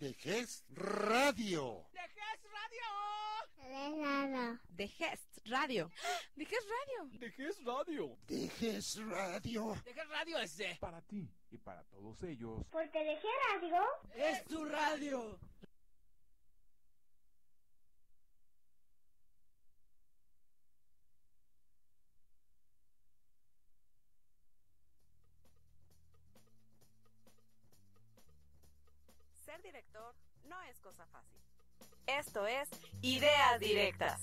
De Gest Radio. De Gest Radio. De Gest Radio. De Gest Radio. De Gest Radio. De Gest Radio. De Gest Radio es de... Para ti y para todos ellos. Porque de Gest Radio es tu radio. Ser director no es cosa fácil. Esto es Ideas Directas.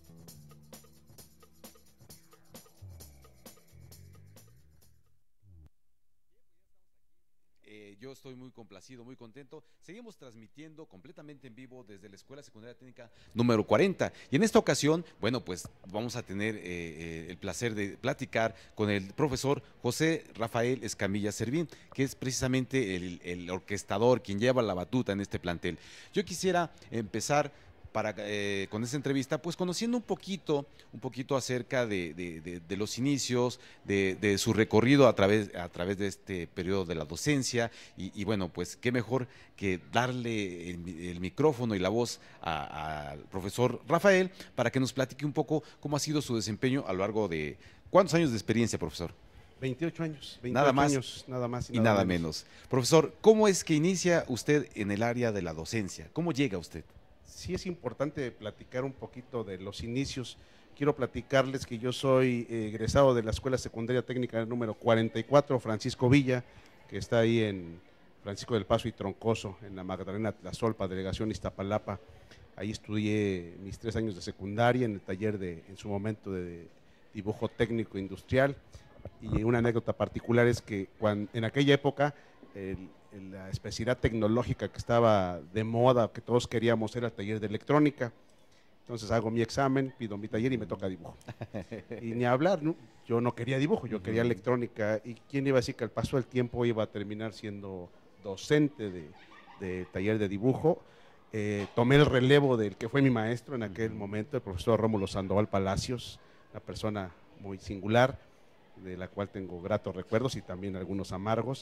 Yo estoy muy complacido, muy contento. Seguimos transmitiendo completamente en vivo desde la Escuela Secundaria Técnica número 40. Y en esta ocasión, bueno, pues vamos a tener el placer de platicar con el profesor José Rafael Escamilla Servín, que es precisamente el orquestador, quien lleva la batuta en este plantel. Yo quisiera empezar con esta entrevista, pues conociendo un poquito acerca de los inicios, de su recorrido a través de este periodo de la docencia y bueno, pues qué mejor que darle el micrófono y la voz al profesor Rafael para que nos platique un poco cómo ha sido su desempeño a lo largo de… ¿Cuántos años de experiencia, profesor? 28 años. 28 nada más, años, nada más y nada menos. Profesor, ¿cómo es que inicia usted en el área de la docencia? ¿Cómo llega usted? Sí, es importante platicar un poquito de los inicios. Quiero platicarles que yo soy egresado de la Escuela Secundaria Técnica número 44, Francisco Villa, que está ahí en Francisco del Paso y Troncoso, en la Magdalena Tlazolpa, delegación Iztapalapa. Ahí estudié mis 3 años de secundaria en el taller en su momento de dibujo técnico industrial. Y una anécdota particular es que en aquella época la especialidad tecnológica que estaba de moda, que todos queríamos, era el taller de electrónica. Entonces hago mi examen, pido mi taller y me toca dibujo. Y ni hablar, ¿no? Yo no quería dibujo, yo quería electrónica. ¿Y quién iba a decir que al paso del tiempo iba a terminar siendo docente de taller de dibujo? Tomé el relevo del que fue mi maestro en aquel momento, el profesor Rómulo Sandoval Palacios, una persona muy singular, de la cual tengo gratos recuerdos y también algunos amargos,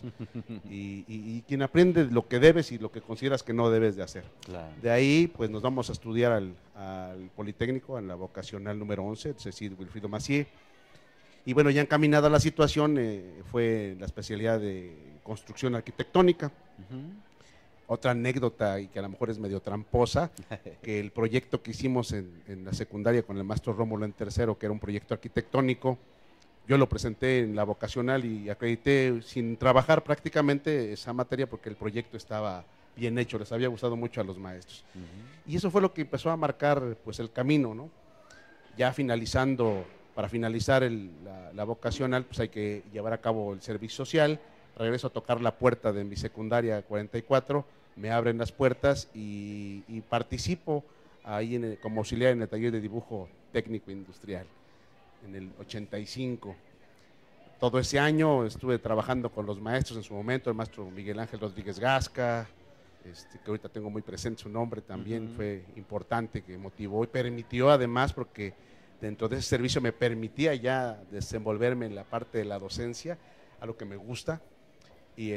y quien aprende lo que debes y lo que consideras que no debes de hacer. Claro. De ahí, pues nos vamos a estudiar al Politécnico, en la vocacional número 11, Cecil Wilfrido Macié, y bueno, ya encaminada la situación, fue la especialidad de construcción arquitectónica. Otra anécdota, y que a lo mejor es medio tramposa, que el proyecto que hicimos en la secundaria con el maestro Rómulo en tercero, que era un proyecto arquitectónico, yo lo presenté en la vocacional y acredité sin trabajar prácticamente esa materia porque el proyecto estaba bien hecho, les había gustado mucho a los maestros. Y eso fue lo que empezó a marcar pues el camino, ¿no? Ya para finalizar la vocacional, pues hay que llevar a cabo el servicio social. Regreso a tocar la puerta de mi secundaria 44, me abren las puertas y participo ahí como auxiliar en el taller de dibujo técnico industrial. En el 85. Todo ese año estuve trabajando con los maestros en su momento, el maestro Miguel Ángel Rodríguez Gasca, que ahorita tengo muy presente su nombre también, fue importante, que motivó y permitió además, porque dentro de ese servicio me permitía ya desenvolverme en la parte de la docencia, algo que me gusta, y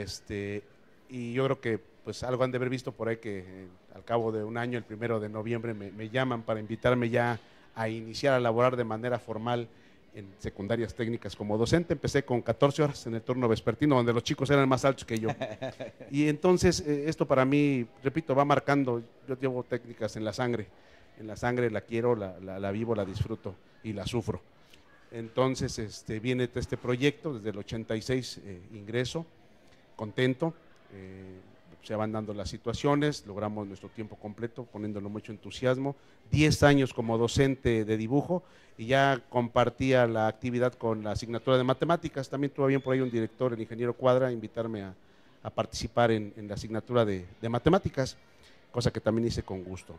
yo creo que pues algo han de haber visto por ahí que al cabo de un año, el 1 de noviembre, me llaman para invitarme ya a iniciar a laborar de manera formal en secundarias técnicas como docente. Empecé con 14 horas en el turno vespertino, donde los chicos eran más altos que yo. Y entonces esto para mí, repito, va marcando. Yo llevo técnicas en la sangre la quiero, la vivo, la disfruto y la sufro. Entonces viene este proyecto, desde el 86 ingreso, contento, se van dando las situaciones, logramos nuestro tiempo completo, poniéndolo mucho entusiasmo, 10 años como docente de dibujo, y ya compartía la actividad con la asignatura de matemáticas. También tuvo bien por ahí un director, el ingeniero Cuadra, invitarme a participar en la asignatura de matemáticas, cosa que también hice con gusto.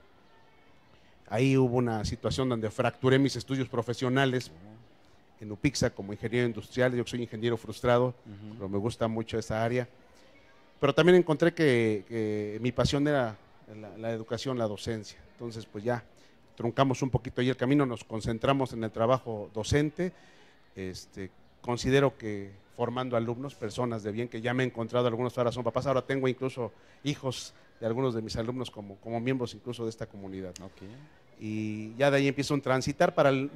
Ahí hubo una situación donde fracturé mis estudios profesionales en UPIXA como ingeniero industrial. Yo soy ingeniero frustrado, pero me gusta mucho esa área. Pero también encontré que mi pasión era la educación, la docencia. Entonces, pues ya truncamos un poquito ahí el camino, nos concentramos en el trabajo docente. Considero que formando alumnos, personas de bien, que ya me he encontrado, algunos ahora son papás, ahora tengo incluso hijos de algunos de mis alumnos como miembros incluso de esta comunidad. Ok. Y ya de ahí empiezo a transitar. Para el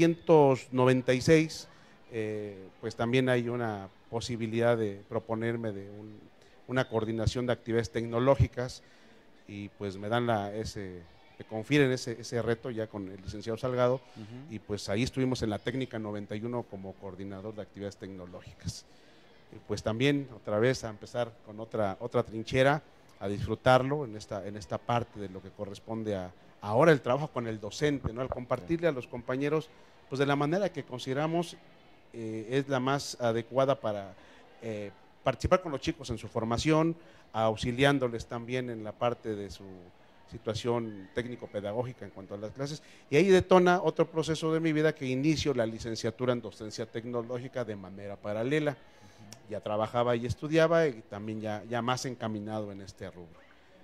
1996, pues también hay una posibilidad de proponerme de una coordinación de actividades tecnológicas, y pues me dan me confieren ese reto ya con el licenciado Salgado, y pues ahí estuvimos en la técnica 91 como coordinador de actividades tecnológicas. Y pues también otra vez a empezar con otra trinchera, a disfrutarlo en esta parte de lo que corresponde a ahora el trabajo con el docente, ¿no? Al compartirle a los compañeros pues de la manera que consideramos es la más adecuada para participar con los chicos en su formación, auxiliándoles también en la parte de su situación técnico-pedagógica en cuanto a las clases, y ahí detona otro proceso de mi vida que inicio la licenciatura en docencia tecnológica de manera paralela. Ya trabajaba y estudiaba, y también ya más encaminado en este rubro.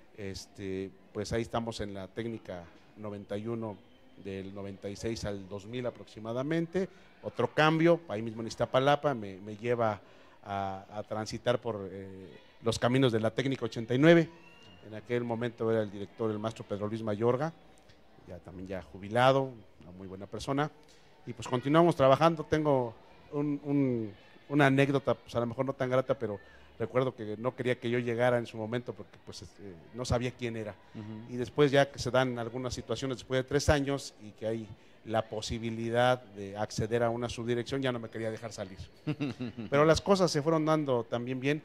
Pues ahí estamos en la técnica 91 del 96 al 2000 aproximadamente. Otro cambio, ahí mismo en Iztapalapa, me lleva a transitar por los caminos de la técnica 89. En aquel momento era el director, el maestro Pedro Luis Mayorga, también ya jubilado, una muy buena persona, y pues continuamos trabajando. Tengo una anécdota, pues a lo mejor no tan grata, pero recuerdo que no quería que yo llegara en su momento porque pues no sabía quién era. Y después, ya que se dan algunas situaciones después de 3 años y que hay la posibilidad de acceder a una subdirección, ya no me quería dejar salir. Pero las cosas se fueron dando también bien.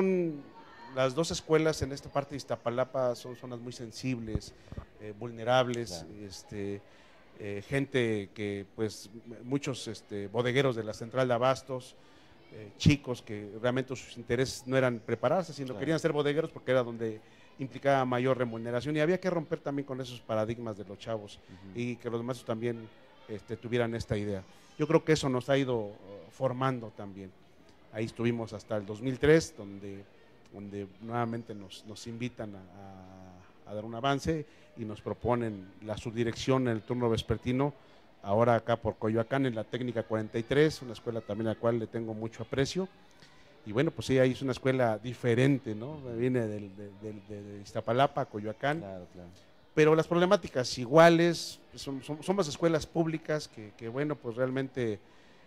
Las 2 escuelas en esta parte de Iztapalapa son zonas muy sensibles, vulnerables, claro. Gente que, pues, muchos bodegueros de la central de abastos, chicos que realmente sus intereses no eran prepararse, sino claro, querían ser bodegueros porque era donde implicaba mayor remuneración, y había que romper también con esos paradigmas de los chavos y que los maestros también tuvieran esta idea. Yo creo que eso nos ha ido formando también. Ahí estuvimos hasta el 2003, donde nuevamente nos invitan a dar un avance y nos proponen la subdirección en el turno vespertino, ahora acá por Coyoacán, en la técnica 43, una escuela también a la cual le tengo mucho aprecio. Y bueno, pues sí, ahí es una escuela diferente, ¿no? Viene de Iztapalapa a Coyoacán, claro. Pero las problemáticas iguales, somos escuelas públicas que bueno, pues realmente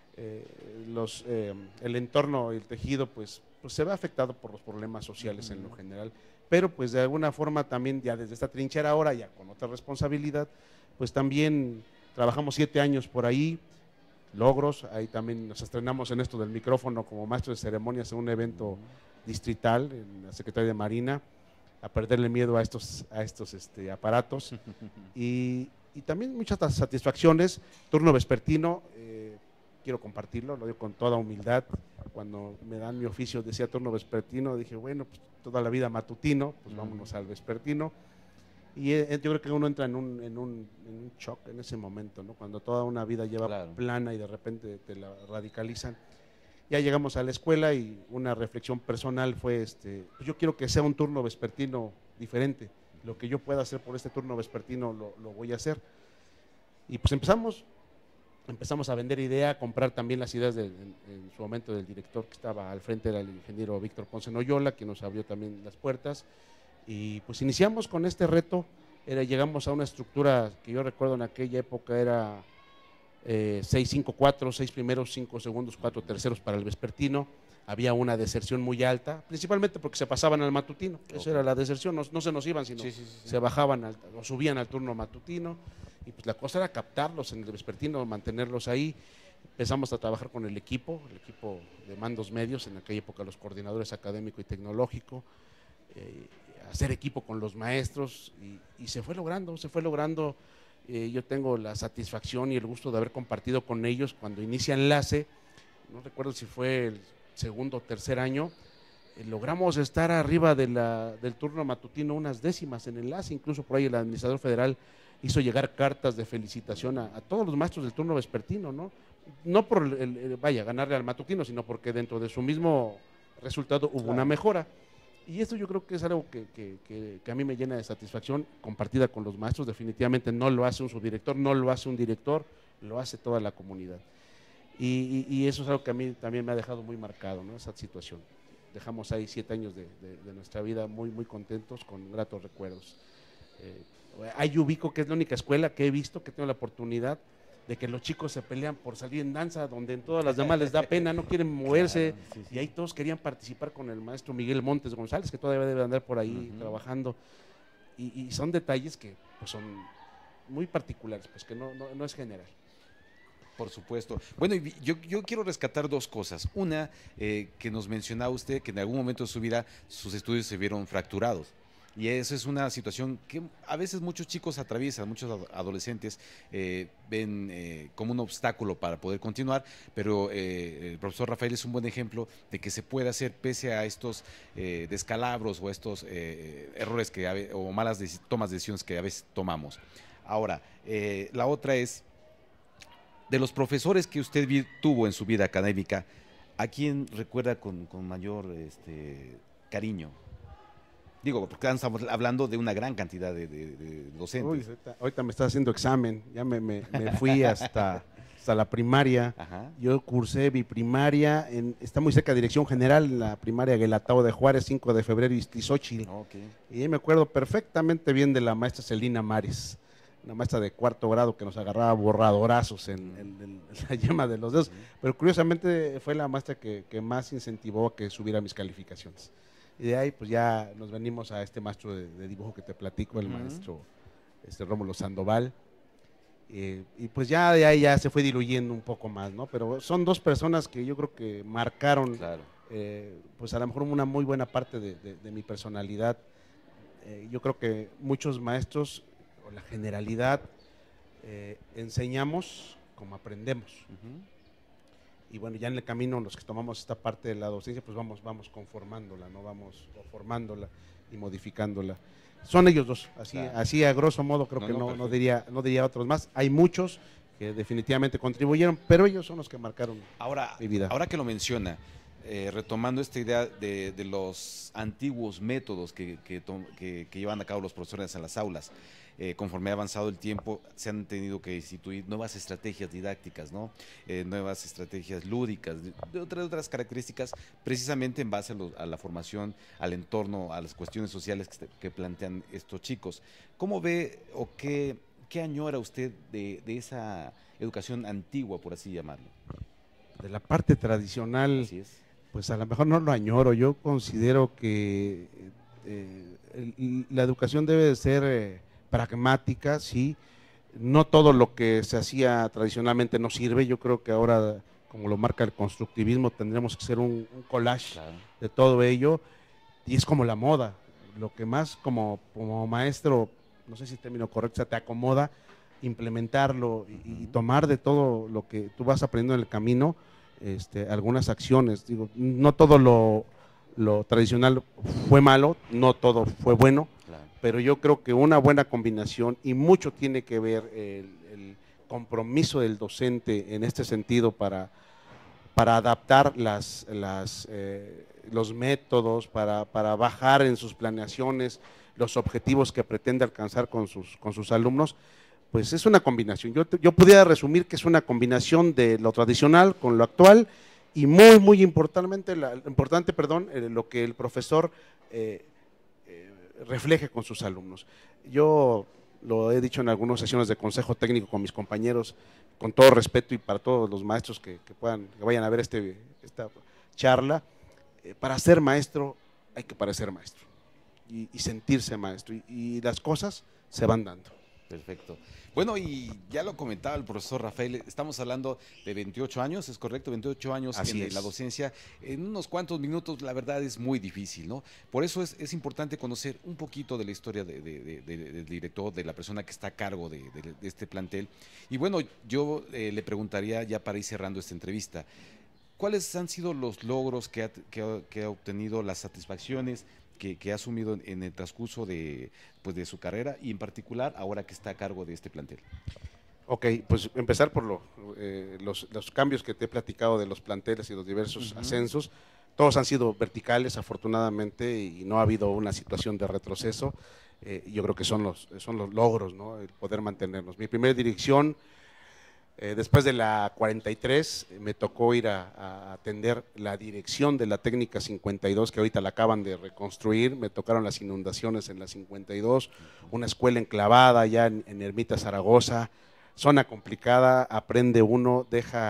el entorno y el tejido pues se ve afectado por los problemas sociales en lo general, pero pues de alguna forma también ya desde esta trinchera ahora, ya con otra responsabilidad, pues también trabajamos 7 años por ahí, logros, ahí también nos estrenamos en esto del micrófono como maestro de ceremonias en un evento distrital en la Secretaría de Marina, a perderle miedo a estos aparatos, y también muchas satisfacciones. Turno vespertino, quiero compartirlo, lo digo con toda humildad. Cuando me dan mi oficio, decía turno vespertino, dije, bueno, pues toda la vida matutino, pues vámonos al vespertino. Y yo creo que uno entra en un shock en ese momento, ¿no? Cuando toda una vida lleva claro, plana y de repente te la radicalizan. Ya llegamos a la escuela y una reflexión personal fue, pues yo quiero que sea un turno vespertino diferente. Lo que yo pueda hacer por este turno vespertino lo voy a hacer. Y pues empezamos a vender idea, a comprar también las ideas en su momento del director que estaba al frente, era el ingeniero Víctor Ponce Noyola, que nos abrió también las puertas. Y pues iniciamos con este reto, llegamos a una estructura que yo recuerdo en aquella época era 6-5-4, 6 primeros, 5 segundos, 4 terceros para el vespertino. Había una deserción muy alta, principalmente porque se pasaban al matutino, esa era la deserción, no se nos iban, sino se bajaban o subían al turno matutino, y pues la cosa era captarlos en el vespertino, mantenerlos ahí. Empezamos a trabajar con el equipo de mandos medios, en aquella época los coordinadores académico y tecnológico, hacer equipo con los maestros, y se fue logrando. Yo tengo la satisfacción y el gusto de haber compartido con ellos cuando inicia Enlace, no recuerdo si fue el segundo o tercer año, logramos estar arriba del turno matutino unas décimas en Enlace. Incluso por ahí el administrador federal hizo llegar cartas de felicitación a todos los maestros del turno vespertino, no por ganarle al matutino, sino porque dentro de su mismo resultado hubo una mejora. Y esto yo creo que es algo que a mí me llena de satisfacción, compartida con los maestros. Definitivamente no lo hace un subdirector, no lo hace un director, lo hace toda la comunidad. Y eso es algo que a mí también me ha dejado muy marcado, ¿no? Esa situación. dejamos ahí 7 años de nuestra vida muy, muy contentos, con gratos recuerdos. Ahí ubico que es la única escuela que he visto, que tengo la oportunidad de que los chicos se pelean por salir en danza, donde en todas las demás les da pena, no quieren moverse, Claro, sí. y ahí todos querían participar con el maestro Miguel Montes González, que todavía debe andar por ahí trabajando, y son detalles que pues, son muy particulares, pues que no es general. Por supuesto. Bueno, y yo quiero rescatar dos cosas. Una, que nos mencionaba usted que en algún momento de su vida sus estudios se vieron fracturados. Y eso es una situación que a veces muchos chicos atraviesan, muchos adolescentes ven como un obstáculo para poder continuar, pero el profesor Rafael es un buen ejemplo de que se puede hacer pese a estos descalabros o estos errores o malas tomas de decisiones que a veces tomamos. Ahora, la otra es, de los profesores que usted tuvo en su vida académica, ¿a quién recuerda con mayor cariño? Digo, porque estamos hablando de una gran cantidad de docentes. Uy, ahorita me está haciendo examen, ya me fui hasta la primaria. Ajá. Yo cursé mi primaria, está muy cerca de Dirección General, en la primaria Guelatao de Juárez, 5 de febrero, Iztlizóchitl. Okay. Y me acuerdo perfectamente bien de la maestra Celina Mares, una maestra de 4º grado que nos agarraba borradorazos en la yema de los dedos, pero curiosamente fue la maestra que más incentivó a que subiera mis calificaciones. Y de ahí pues ya nos venimos a este maestro de dibujo que te platico, el maestro Rómulo Sandoval, y pues ya de ahí ya se fue diluyendo un poco más, ¿no? Pero son dos personas que yo creo que marcaron, Claro. pues a lo mejor una muy buena parte de mi personalidad. Yo creo que muchos maestros, o la generalidad, enseñamos como aprendemos. Y bueno, ya en el camino los que tomamos esta parte de la docencia, pues vamos conformándola, ¿no? Vamos formándola y modificándola. Son ellos dos, Claro. así a grosso modo creo que no diría otros más. Hay muchos que definitivamente contribuyeron, pero ellos son los que marcaron mi vida. Ahora que lo menciona, retomando esta idea de los antiguos métodos que llevan a cabo los profesores en las aulas, conforme ha avanzado el tiempo, se han tenido que instituir nuevas estrategias didácticas, ¿no? Nuevas estrategias lúdicas, de otras características, precisamente en base a la formación, al entorno, a las cuestiones sociales que plantean estos chicos. ¿Cómo ve o qué añora usted de esa educación antigua, por así llamarlo? De la parte tradicional, Así es. pues a lo mejor no lo añoro. Yo considero que la educación debe de ser pragmática, sí. No todo lo que se hacía tradicionalmente nos sirve. Yo creo que ahora, como lo marca el constructivismo, tendremos que hacer un collage Claro. de todo ello, y es como la moda. Lo que más como maestro, no sé si el término correcto, se te acomoda, implementarlo y tomar de todo lo que tú vas aprendiendo en el camino, algunas acciones. Digo, no todo lo tradicional fue malo, no todo fue bueno, Claro. pero yo creo que una buena combinación, y mucho tiene que ver el compromiso del docente en este sentido para adaptar los métodos, para bajar en sus planeaciones los objetivos que pretende alcanzar con sus alumnos. Pues es una combinación. Yo pudiera resumir que es una combinación de lo tradicional con lo actual, y muy importante, lo que el profesor refleje con sus alumnos. Yo lo he dicho en algunas sesiones de consejo técnico con mis compañeros, con todo respeto, y para todos los maestros que vayan a ver esta charla, para ser maestro hay que parecer maestro y sentirse maestro, y las cosas se van dando. Perfecto. Bueno, y ya lo comentaba el profesor Rafael, estamos hablando de 28 años, ¿es correcto? 28 años Así en es. la docencia. En unos cuantos minutos, la verdad, es muy difícil, ¿no? Por eso es importante conocer un poquito de la historia del director, de la persona que está a cargo de este plantel. Y bueno, yo le preguntaría, ya para ir cerrando esta entrevista, ¿cuáles han sido los logros que ha obtenido, las satisfacciones que ha asumido en el transcurso de su carrera, y en particular ahora que está a cargo de este plantel? Ok, pues empezar por los cambios que te he platicado de los planteles y los diversos ascensos. Todos han sido verticales, afortunadamente, y no ha habido una situación de retroceso. Yo creo que son los logros, ¿no? El poder mantenernos. Mi primera dirección Después de la 43 me tocó ir a atender la dirección de la técnica 52, que ahorita la acaban de reconstruir. Me tocaron las inundaciones en la 52, una escuela enclavada ya en Ermita Zaragoza, zona complicada, aprende uno,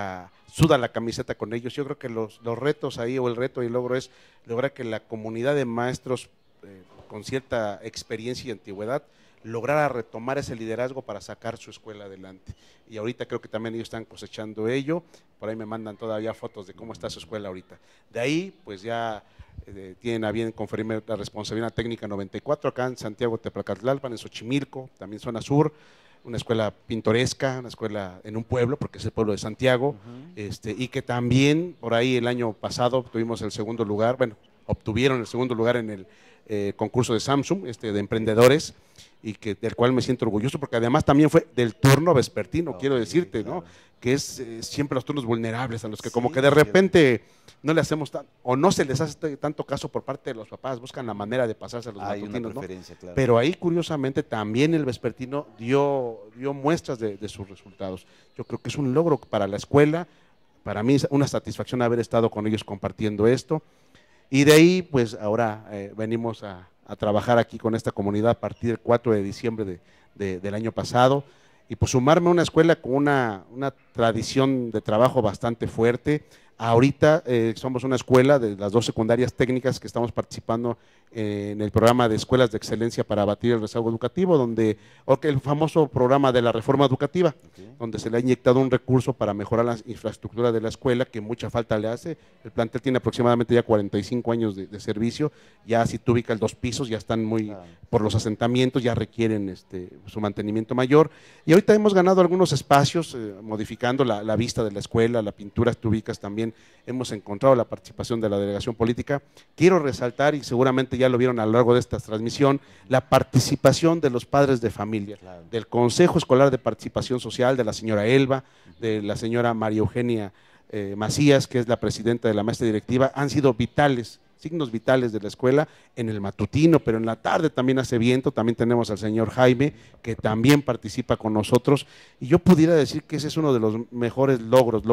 suda la camiseta con ellos. Yo creo que los retos ahí, o el reto y el logro, es lograr que la comunidad de maestros con cierta experiencia y antigüedad lograra retomar ese liderazgo para sacar su escuela adelante. Y ahorita creo que también ellos están cosechando ello. Por ahí me mandan todavía fotos de cómo está su escuela ahorita. De ahí, pues ya tienen a bien conferirme la responsabilidad técnica 94 acá en Santiago Teplacatlalpan, en Xochimilco, también zona sur. Una escuela pintoresca, una escuela en un pueblo, porque es el pueblo de Santiago, y que también por ahí el año pasado obtuvimos el segundo lugar, obtuvieron el segundo lugar en el concurso de Samsung, de emprendedores, y del cual me siento orgulloso, porque además también fue del turno vespertino, quiero decirte, claro, ¿no? Que es siempre los turnos vulnerables, a los que como que de repente no le hacemos o no se les hace tanto caso por parte de los papás, buscan la manera de pasarse a los matutinos, ¿no? Claro. Pero ahí curiosamente también el vespertino dio muestras de sus resultados. Yo creo que es un logro para la escuela, para mí es una satisfacción haber estado con ellos compartiendo esto, y de ahí pues ahora venimos a trabajar aquí con esta comunidad a partir del 4 de diciembre del año pasado, y pues sumarme a una escuela con una tradición de trabajo bastante fuerte. Ahorita somos una escuela de las 2 secundarias técnicas que estamos participando en el programa de escuelas de excelencia para abatir el rezago educativo, el famoso programa de la reforma educativa, donde se le ha inyectado un recurso para mejorar la infraestructura de la escuela, que mucha falta le hace. El plantel tiene aproximadamente ya 45 años de servicio, ya si tú ubicas 2 pisos, ya están por los asentamientos, ya requieren su mantenimiento mayor, y ahorita hemos ganado algunos espacios, modificando la vista de la escuela, la pintura, tú ubicas también, hemos encontrado la participación de la delegación política. Quiero resaltar, y seguramente ya lo vieron a lo largo de esta transmisión, la participación de los padres de familia, claro, del Consejo Escolar de Participación Social, de la señora Elba, de la señora María Eugenia Macías, que es la presidenta de la mesa directiva. Han sido vitales, signos vitales de la escuela en el matutino, pero en la tarde también hace viento. También tenemos al señor Jaime, que también participa con nosotros, y yo pudiera decir que ese es uno de los mejores logros,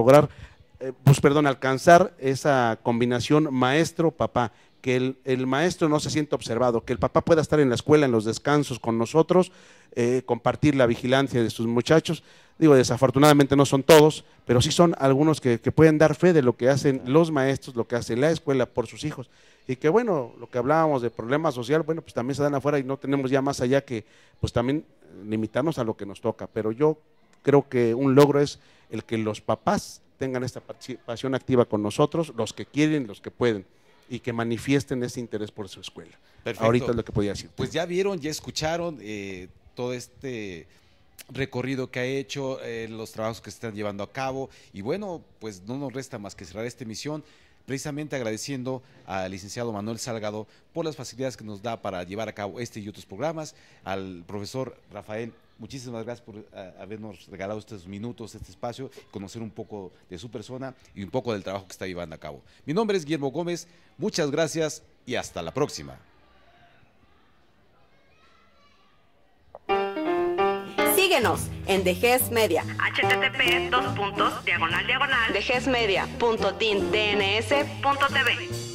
alcanzar esa combinación maestro-papá, que el maestro no se sienta observado, que el papá pueda estar en la escuela, en los descansos con nosotros, compartir la vigilancia de sus muchachos. Digo, desafortunadamente no son todos, pero sí son algunos que pueden dar fe de lo que hacen los maestros, lo que hace la escuela por sus hijos. Y que bueno, lo que hablábamos de problema social, bueno, pues también se dan afuera y no tenemos ya más allá que pues también limitarnos a lo que nos toca. Pero yo creo que un logro es el que los papás tengan esta participación activa con nosotros, los que quieren, los que pueden, y que manifiesten ese interés por su escuela. Perfecto. Ahorita es lo que podía decir. Pues ya vieron, ya escucharon todo este recorrido que ha hecho, los trabajos que se están llevando a cabo, y bueno, pues no nos resta más que cerrar esta emisión, precisamente agradeciendo al licenciado Manuel Salgado por las facilidades que nos da para llevar a cabo este y otros programas, al profesor Rafael. Muchísimas gracias por habernos regalado estos minutos, este espacio, conocer un poco de su persona y un poco del trabajo que está llevando a cabo. Mi nombre es Guillermo Gómez, muchas gracias y hasta la próxima. Síguenos en DGES Media, http://DGESmedia.tindns.tv.